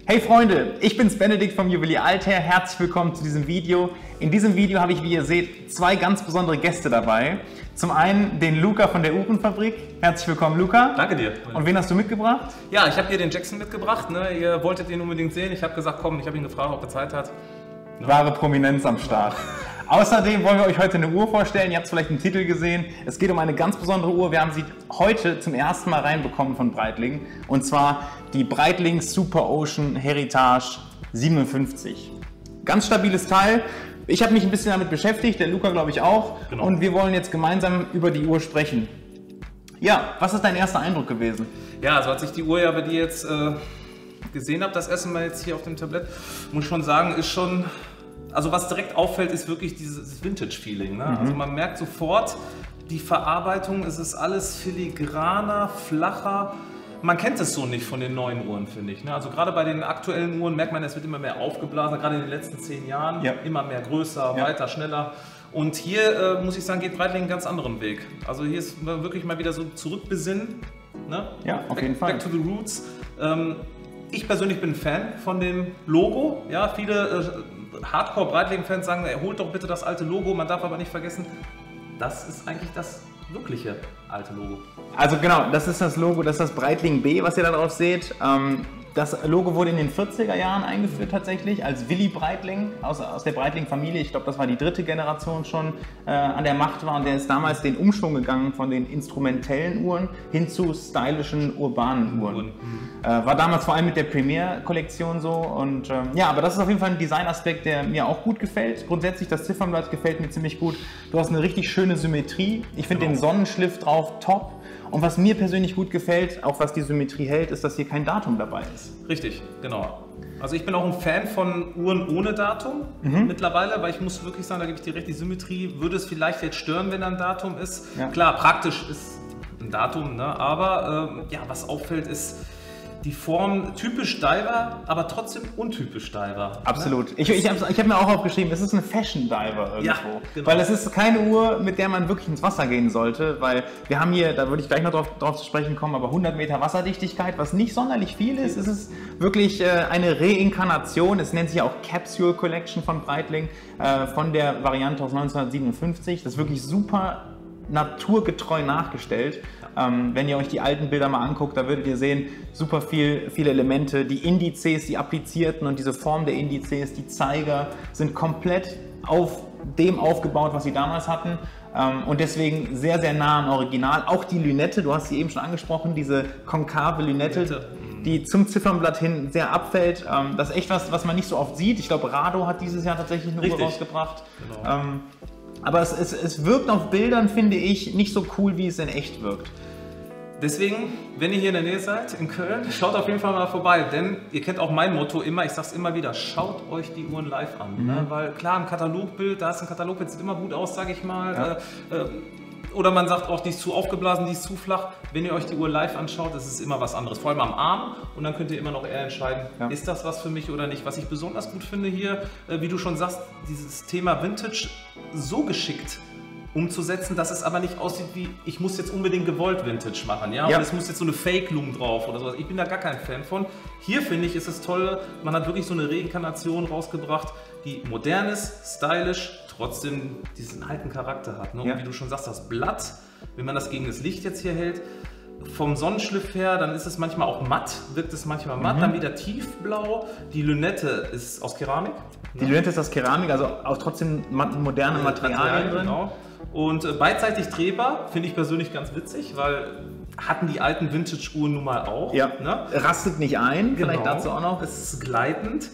Hey Freunde, ich bin's Benedikt vom Juwelier Altair. Herzlich willkommen zu diesem Video. In diesem Video habe ich, wie ihr seht, zwei ganz besondere Gäste dabei. Zum einen den Luca von der Uhrenfabrik. Herzlich willkommen, Luca. Danke dir. Und wen hast du mitgebracht? Ja, ich habe dir den Jackson mitgebracht. Ne? Ihr wolltet ihn unbedingt sehen. Ich habe gesagt, komm, ich habe ihn gefragt, ob er Zeit hat. Ja. Wahre Prominenz am Start. Außerdem wollen wir euch heute eine Uhr vorstellen. Ihr habt es vielleicht im Titel gesehen. Es geht um eine ganz besondere Uhr. Wir haben sie heute zum ersten Mal reinbekommen von Breitling. Und zwar die Breitling Super Ocean Heritage 57. Ganz stabiles Teil. Ich habe mich ein bisschen damit beschäftigt, der Luca glaube ich auch. Genau. Und wir wollen jetzt gemeinsam über die Uhr sprechen. Ja, was ist dein erster Eindruck gewesen? Ja, also als ich die Uhr ja bei dir jetzt gesehen habe, das erste Mal jetzt hier auf dem Tablett, muss ich schon sagen, ist schon... Also was direkt auffällt, ist wirklich dieses Vintage-Feeling. Ne? Also man merkt sofort, die Verarbeitung, es ist alles filigraner, flacher. Man kennt es so nicht von den neuen Uhren, finde ich. Ne? Also gerade bei den aktuellen Uhren merkt man, es wird immer mehr aufgeblasen, gerade in den letzten 10 Jahren. Ja. Immer mehr größer, weiter, schneller. Und hier, muss ich sagen, geht Breitling einen ganz anderen Weg. Also hier ist wirklich mal wieder so zurückbesinnen. Ne? Ja, auf jeden Fall. Back to the roots. Ich persönlich bin ein Fan von dem Logo. Ja, viele Hardcore-Breitling-Fans sagen, holt doch bitte das alte Logo. Man darf aber nicht vergessen, das ist eigentlich das wirkliche alte Logo. Also genau, das ist das Logo, das ist das Breitling B, was ihr da drauf seht. Das Logo wurde in den 40er Jahren eingeführt tatsächlich, als Willy Breitling aus der Breitling-Familie. Ich glaube, das war die 3. Generation schon an der Macht war. Und der ist damals den Umschwung gegangen von den instrumentellen Uhren hin zu stylischen, urbanen Uhren. War damals vor allem mit der Premier-Kollektion so. Und ja, aber das ist auf jeden Fall ein Designaspekt, der mir auch gut gefällt. Grundsätzlich, das Ziffernblatt gefällt mir ziemlich gut. Du hast eine richtig schöne Symmetrie. Ich finde den Sonnenschliff drauf top. Und was mir persönlich gut gefällt, auch was die Symmetrie hält, ist, dass hier kein Datum dabei ist. Richtig, genau. Also ich bin auch ein Fan von Uhren ohne Datum mittlerweile, weil ich muss wirklich sagen, da gebe ich dir recht, die Symmetrie würde es vielleicht jetzt stören, wenn da ein Datum ist. Ja. Klar, praktisch ist ein Datum, ne? Aber ja, was auffällt ist die Form typisch Diver, aber trotzdem untypisch Diver. Absolut. Ne? Ich hab mir auch aufgeschrieben, es ist eine Fashion Diver irgendwo. Ja, genau. Weil es ist keine Uhr, mit der man wirklich ins Wasser gehen sollte, weil wir haben hier, da würde ich gleich noch drauf zu sprechen kommen, aber 100 Meter Wasserdichtigkeit, was nicht sonderlich viel ist. Es ist wirklich eine Reinkarnation, es nennt sich auch Capsule Collection von Breitling, von der Variante aus 1957. Das ist wirklich super naturgetreu nachgestellt. Wenn ihr euch die alten Bilder mal anguckt, da würdet ihr sehen, super viele Elemente, die Indizes, die applizierten und diese Form der Indizes, die Zeiger sind komplett auf dem aufgebaut, was sie damals hatten und deswegen sehr, sehr nah am Original. Auch die Lünette, du hast sie eben schon angesprochen, diese konkave Lünette, die zum Ziffernblatt hin sehr abfällt. Das ist echt was man nicht so oft sieht. Ich glaube, Rado hat dieses Jahr tatsächlich eine Uhr rausgebracht. Genau. Aber es wirkt auf Bildern, finde ich, nicht so cool, wie es in echt wirkt. Deswegen, wenn ihr hier in der Nähe seid, in Köln, schaut auf jeden Fall mal vorbei, denn ihr kennt auch mein Motto immer, ich sag's immer wieder, schaut euch die Uhren live an. Ne? Weil klar, ein Katalogbild, da ist ein Katalogbild, sieht immer gut aus, sage ich mal. Ja. Oder man sagt auch, die ist zu aufgeblasen, die ist zu flach. Wenn ihr euch die Uhr live anschaut, das ist immer was anderes. Vor allem am Arm und dann könnt ihr immer noch eher entscheiden, ist das was für mich oder nicht. Was ich besonders gut finde hier, wie du schon sagst, dieses Thema Vintage so geschickt umzusetzen, dass es aber nicht aussieht wie, ich muss jetzt unbedingt gewollt Vintage machen, ja? Und es muss jetzt so eine Fake-Loom drauf oder sowas. Ich bin da gar kein Fan von. Hier finde ich, ist es toll, man hat wirklich so eine Reinkarnation rausgebracht, die modern ist, stylisch, trotzdem diesen alten Charakter hat. Ne? Und wie du schon sagst, das Blatt, wenn man das gegen das Licht jetzt hier hält, vom Sonnenschliff her, dann ist es manchmal auch matt, wirkt es manchmal matt, dann wieder tiefblau. Die Lünette ist aus Keramik. Die Lünette ist aus Keramik, also auch trotzdem moderne Materialien drin. Genau. Und beidseitig drehbar, finde ich persönlich ganz witzig, weil hatten die alten Vintage-Uhren nun mal auch. Ja. Ne? Rastet nicht ein, vielleicht dazu auch noch. Es ist gleitend.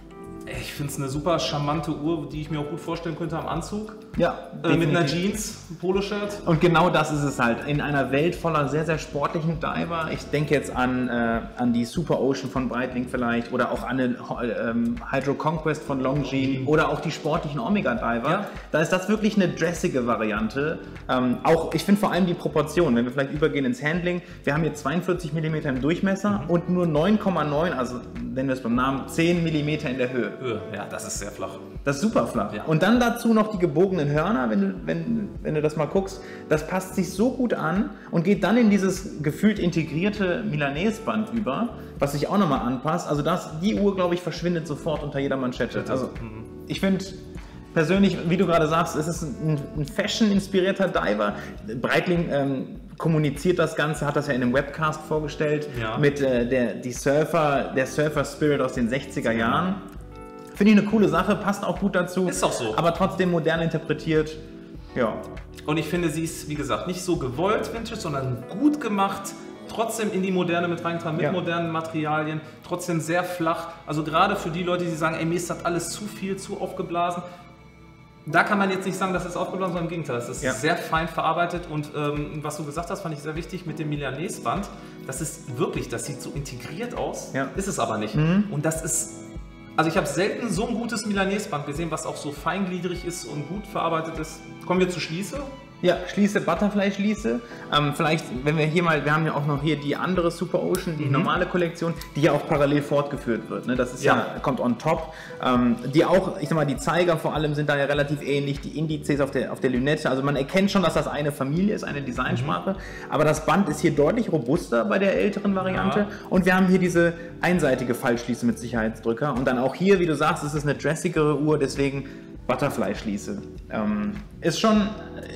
Ich finde es eine super charmante Uhr, die ich mir auch gut vorstellen könnte am Anzug. Ja, mit einer Jeans, ein Poloshirt. Und genau das ist es halt. In einer Welt voller sehr, sehr sportlichen Diver. Ich denke jetzt an die Super Ocean von Breitling vielleicht oder auch an den Hydro Conquest von Longines oder auch die sportlichen Omega Diver. Ja. Da ist das wirklich eine dressige Variante. Auch, ich finde vor allem die Proportion, wenn wir vielleicht übergehen ins Handling. Wir haben hier 42 mm im Durchmesser und nur 9,9, also nennen wir es beim Namen, 10 mm in der Höhe. Ja, das ist sehr flach. Das ist super flach. Ja. Und dann dazu noch die gebogenen Hörner, wenn du das mal guckst. Das passt sich so gut an und geht dann in dieses gefühlt integrierte Milanese-Band über, was sich auch nochmal anpasst. Also die Uhr, glaube ich, verschwindet sofort unter jeder Manschette. Also ich finde persönlich, wie du gerade sagst, es ist ein Fashion-inspirierter Diver. Breitling kommuniziert das Ganze, hat das ja in einem Webcast vorgestellt, mit der Surfer-Spirit aus den 60er Jahren. Finde ich eine coole Sache, passt auch gut dazu. Ist auch so. Aber trotzdem modern interpretiert. Ja. Und ich finde, sie ist, wie gesagt, nicht so gewollt Vintage, sondern gut gemacht. Trotzdem in die Moderne mit reingetragen, mit modernen Materialien. Trotzdem sehr flach. Also gerade für die Leute, die sagen, ey, mir ist das alles zu viel, zu aufgeblasen. Da kann man jetzt nicht sagen, das ist aufgeblasen, sondern im Gegenteil. Das ist sehr fein verarbeitet. Und was du gesagt hast, fand ich sehr wichtig mit dem Milanese-Band. Das ist wirklich, das sieht so integriert aus, ist es aber nicht. Und das ist... Also ich habe selten so ein gutes Milanese-Band gesehen, was auch so feingliedrig ist und gut verarbeitet ist. Kommen wir zu Schließe? Ja, Schließe, Butterfly-Schließe. Vielleicht, wenn wir hier mal, wir haben ja auch noch hier die andere Super Ocean, die normale Kollektion, die ja auch parallel fortgeführt wird. Ne? Das ist kommt on top. Die auch, ich sag mal, die Zeiger vor allem sind da ja relativ ähnlich, die Indizes auf der Lünette. Also man erkennt schon, dass das eine Familie ist, eine Designsprache. Aber das Band ist hier deutlich robuster bei der älteren Variante. Ja. Und wir haben hier diese einseitige Fallschließe mit Sicherheitsdrücker. Und dann auch hier, wie du sagst, ist es eine dressigere Uhr, deswegen Butterfly-Schließe. Ist schon,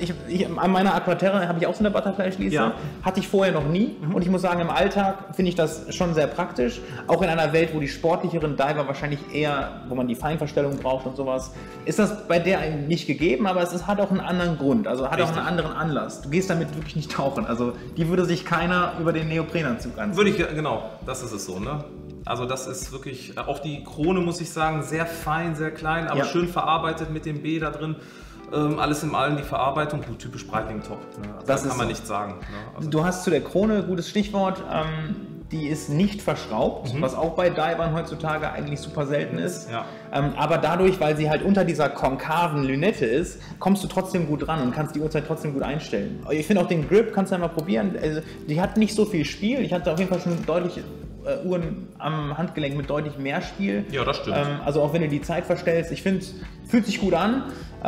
an meiner Aquaterra habe ich auch so eine Butterfly-Schließe. Hatte ich vorher noch nie. Und ich muss sagen, im Alltag finde ich das schon sehr praktisch. Auch in einer Welt, wo die sportlicheren Diver wahrscheinlich eher, wo man die Feinverstellung braucht und sowas, ist das bei der eigentlich nicht gegeben, aber hat auch einen anderen Grund, also hat auch einen anderen Anlass. Du gehst damit wirklich nicht tauchen. Also die würde sich keiner über den Neoprenanzug anziehen. Genau, das ist es so, ne? Also das ist wirklich, auch die Krone muss ich sagen, sehr fein, sehr klein, aber schön verarbeitet mit dem B da drin. Alles in allem die Verarbeitung, gut, typisch Breitling-Top. Ne? Also das kann man nicht sagen. Ne? Also du hast zu der Krone, gutes Stichwort, die ist nicht verschraubt, was auch bei Divern heutzutage eigentlich super selten ist. Ja. Aber dadurch, weil sie halt unter dieser konkaven Lünette ist, kommst du trotzdem gut ran und kannst die Uhrzeit trotzdem gut einstellen. Ich finde auch den Grip, kannst du ja mal probieren, also, die hat nicht so viel Spiel. Ich hatte auf jeden Fall schon deutlich Uhren am Handgelenk mit deutlich mehr Spiel. Ja, das stimmt. Also auch wenn du die Zeit verstellst, ich finde, fühlt sich gut an.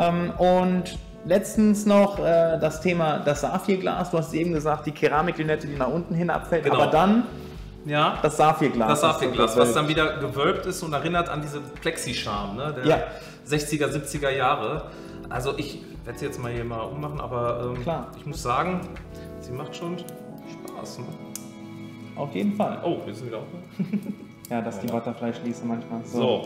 Und letztens noch das Thema das Saphirglas. Du hast eben gesagt, die Keramiklünette, die nach unten hin abfällt, aber dann das Saphirglas. Das Saphirglas, was dann wieder gewölbt ist und erinnert an diese Plexi-Charme, ne, der 60er, 70er Jahre. Also ich werde sie jetzt mal hier mal ummachen, aber ich muss sagen, sie macht schon Spaß. Ne? Auf jeden Fall. Oh, wir sind wieder auf. Ja, das ist die Butterfly-Schließe manchmal. So.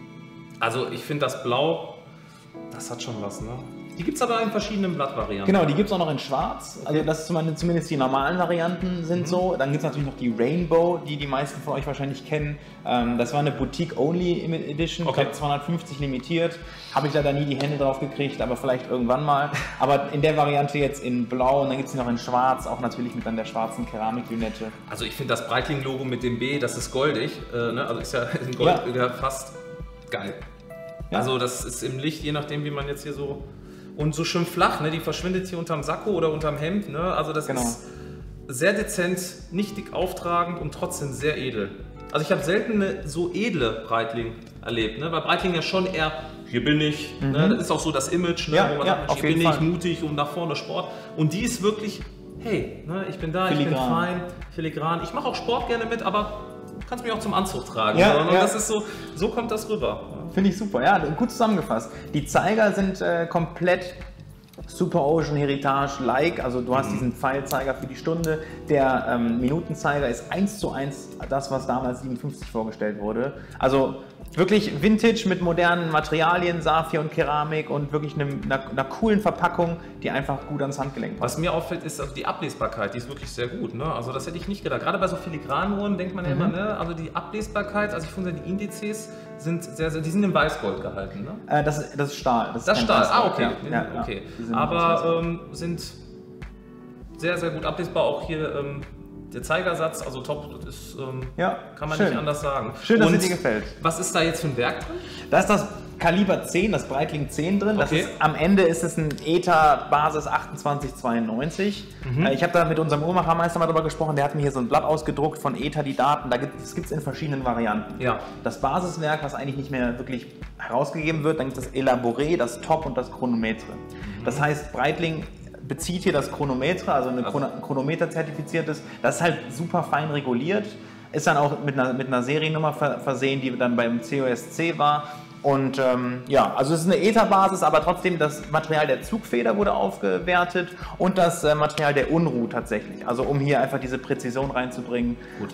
Also ich finde das Blau, das hat schon was, ne? Die gibt es aber in verschiedenen Blattvarianten. Genau, die gibt es auch noch in Schwarz. Okay. Also das ist zumindest die normalen Varianten sind so. Dann gibt es natürlich noch die Rainbow, die meisten von euch wahrscheinlich kennen. Das war eine Boutique-Only Edition, ich glaube 250 limitiert. Habe ich leider nie die Hände drauf gekriegt, aber vielleicht irgendwann mal. Aber in der Variante jetzt in Blau und dann gibt es noch in Schwarz, auch natürlich mit dann der schwarzen Keramiklünette. Also ich finde das Breitling-Logo mit dem B, das ist goldig. Ne? Also ist ja in Gold fast geil. Ja. Also das ist im Licht, je nachdem wie man jetzt hier so... Und so schön flach, ne? Die verschwindet hier unterm Sakko oder unterm Hemd. Ne? Also das ist sehr dezent, nicht dick auftragend und trotzdem sehr edel. Also ich habe selten eine so edle Breitling erlebt. Ne? Weil Breitling ja schon eher, hier bin ich, ne? Das ist auch so das Image, ne? Wo man sagt, hier bin ich, mutig und nach vorne Sport. Und die ist wirklich, hey, ne? Ich bin da, filigran. Ich bin fein, filigran. Ich mache auch Sport gerne mit, aber du kannst mich auch zum Anzug tragen. Und das ist so kommt das rüber. Finde ich super, ja, gut zusammengefasst. Die Zeiger sind komplett Super Ocean Heritage-like, also du hast diesen Pfeilzeiger für die Stunde. Der Minutenzeiger ist 1:1 das, was damals 57 vorgestellt wurde. Also wirklich Vintage mit modernen Materialien, Saphir und Keramik und wirklich einer coolen Verpackung, die einfach gut ans Handgelenk passt. Was mir auffällt, ist also die Ablesbarkeit, die ist wirklich sehr gut. Ne? Also das hätte ich nicht gedacht. Gerade bei so Filigranuhren denkt man ja immer, ne? Also die Ablesbarkeit, also ich finde die Indizes sind die sind in Weißgold gehalten. Ne? Das ist Stahl. Das ist Stahl, okay. Okay. Aber sind sehr, sehr gut ablesbar. Auch hier der Zeigersatz, also top, das ist, kann man nicht anders sagen. Schön, dass es dir gefällt. Was ist da jetzt für ein Werk drin? Da ist das Kaliber 10, das Breitling 10 drin. Das ist, am Ende ist es ein ETA Basis 2892. Ich habe da mit unserem Uhrmachermeister mal drüber gesprochen, der hat mir hier so ein Blatt ausgedruckt von ETA, die Daten. Das gibt es in verschiedenen Varianten. Ja. Das Basiswerk, was eigentlich nicht mehr wirklich herausgegeben wird, dann gibt es das Elaboré, das Top und das Chronometre. Das heißt, Breitling bezieht hier das Chronometre, also ein Chronometer zertifiziertes. Das ist halt super fein reguliert. Ist dann auch mit einer Seriennummer versehen, die dann beim COSC war. Und ja, also es ist eine ETA-Basis, aber trotzdem das Material der Zugfeder wurde aufgewertet und das Material der Unruh tatsächlich. Also um hier einfach diese Präzision reinzubringen. Gut.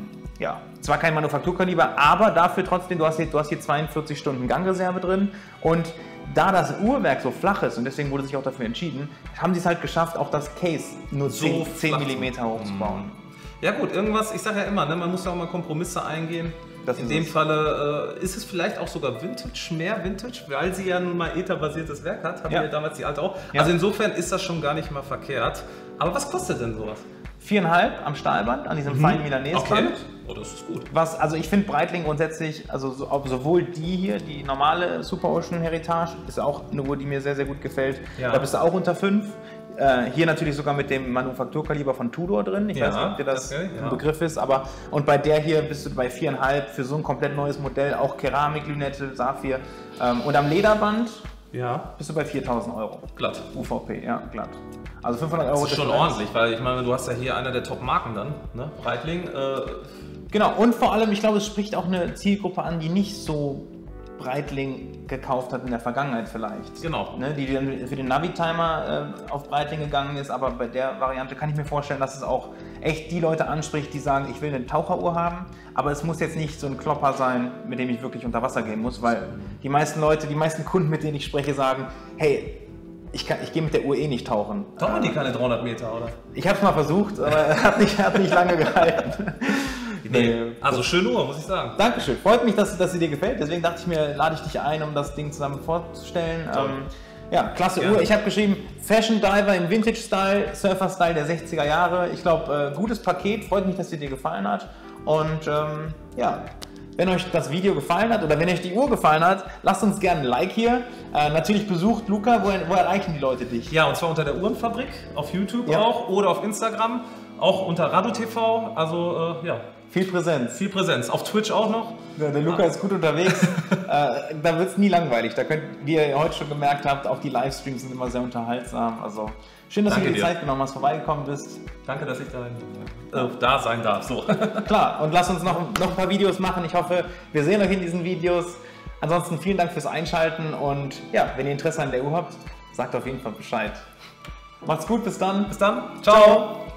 Ja, zwar kein Manufakturkaliber, aber dafür trotzdem, du hast hier 42 Stunden Gangreserve drin und da das Uhrwerk so flach ist und deswegen wurde sich auch dafür entschieden, haben sie es halt geschafft, auch das Case nur 10 mm hochzubauen. Ja gut, irgendwas, ich sage ja immer, ne, man muss ja auch mal Kompromisse eingehen. In dem Falle ist es vielleicht auch sogar Vintage, mehr Vintage, weil sie ja nun mal ETA-basiertes Werk hat, haben wir damals die alte auch. Ja. Also insofern ist das schon gar nicht mal verkehrt. Aber was kostet denn sowas? 4,5 am Stahlband, an diesem feinen Milanese-Band. Okay. Oh, das ist gut. Also ich finde Breitling grundsätzlich, also sowohl die hier, die normale Super Ocean Heritage, ist auch eine Uhr, die mir sehr, sehr gut gefällt. Ja. Da bist du auch unter 5. Hier natürlich sogar mit dem Manufakturkaliber von Tudor drin. Ich weiß nicht, ob dir das ein Begriff ist, aber und bei der hier bist du bei 4,5 für so ein komplett neues Modell, auch Keramik-Lünette, Saphir. Und am Lederband bist du bei 4.000 €. Glatt. UVP, ja, glatt. Also 500 €. Das ist schon ordentlich, weil ich meine, du hast ja hier einer der Top-Marken dann, ne? Breitling. Genau, und vor allem, ich glaube, es spricht auch eine Zielgruppe an, die nicht so Breitling gekauft hat in der Vergangenheit vielleicht. Genau. Ne, die dann für den Navitimer auf Breitling gegangen ist, aber bei der Variante kann ich mir vorstellen, dass es auch echt die Leute anspricht, die sagen, ich will eine Taucheruhr haben, aber es muss jetzt nicht so ein Klopper sein, mit dem ich wirklich unter Wasser gehen muss, weil die meisten Leute, die meisten Kunden, mit denen ich spreche, sagen, hey, ich gehe mit der Uhr eh nicht tauchen. Tauchen die keine 300 Meter, oder? Ich habe es mal versucht, aber hat nicht lange gehalten. Nee. Also schöne Uhr, muss ich sagen. Dankeschön. Freut mich, dass sie dir gefällt. Deswegen dachte ich mir, lade ich dich ein, um das Ding zusammen vorzustellen. Ja, klasse Uhr. Ich habe geschrieben, Fashion Diver im Vintage-Style, Surfer-Style der 60er Jahre. Ich glaube, gutes Paket. Freut mich, dass sie dir gefallen hat. Und ja, wenn euch das Video gefallen hat oder wenn euch die Uhr gefallen hat, lasst uns gerne ein Like hier. Natürlich besucht Luca. Wo erreichen die Leute dich? Ja, und zwar unter der Uhrenfabrik auf YouTube auch oder auf Instagram. Auch unter Radu TV. Also ja. Viel Präsenz. Viel Präsenz. Auf Twitch auch noch. Ja, der Luca ist gut unterwegs. Da wird es nie langweilig. Da könnt, wie ihr heute schon gemerkt habt, auch die Livestreams sind immer sehr unterhaltsam. Also schön, dass du dir die Zeit genommen hast, vorbeigekommen bist. Danke, dass ich da sein darf. So. Klar, und lass uns noch ein paar Videos machen. Ich hoffe, wir sehen euch in diesen Videos. Ansonsten vielen Dank fürs Einschalten und ja, wenn ihr Interesse an der Uhr habt, sagt auf jeden Fall Bescheid. Macht's gut, bis dann. Bis dann. Ciao.